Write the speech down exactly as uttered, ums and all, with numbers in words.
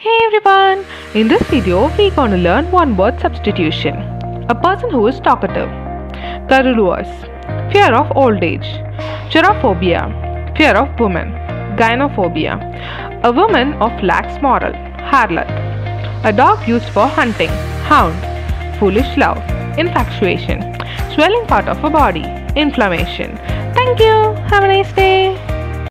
Hey everyone! In this video, we're going to learn one word substitution. A person who is talkative. Curulous. Fear of old age. Gerophobia. Fear of women. Gynophobia. A woman of lax moral. Harlot. A dog used for hunting. Hound. Foolish love. Infatuation. Swelling part of a body. Inflammation. Thank you. Have a nice day.